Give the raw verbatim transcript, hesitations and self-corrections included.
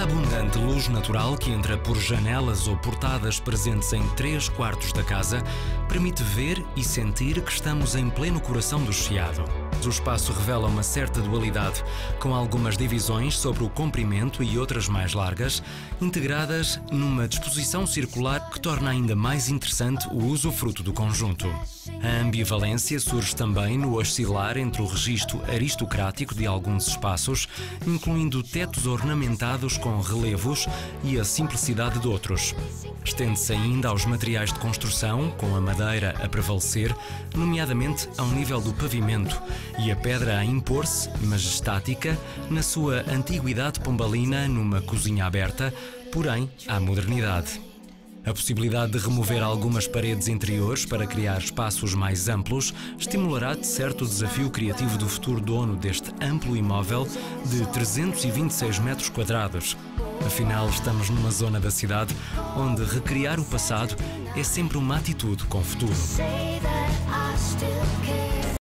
A abundante luz natural que entra por janelas ou portadas presentes em três quartos da casa permite ver e sentir que estamos em pleno coração do Chiado. O espaço revela uma certa dualidade, com algumas divisões sobre o comprimento e outras mais largas, integradas numa disposição circular que torna ainda mais interessante o usufruto do conjunto. A ambivalência surge também no oscilar entre o registro aristocrático de alguns espaços, incluindo tetos ornamentados com relevos, e a simplicidade de outros. Estende-se ainda aos materiais de construção, com a madeira a prevalecer, nomeadamente ao nível do pavimento, e a pedra a impor-se, majestática, na sua antiguidade pombalina numa cozinha aberta, porém à modernidade. A possibilidade de remover algumas paredes interiores para criar espaços mais amplos estimulará de certo o desafio criativo do futuro dono deste amplo imóvel de trezentos e vinte e seis metros quadrados. Afinal, estamos numa zona da cidade onde recriar o passado é sempre uma atitude com futuro.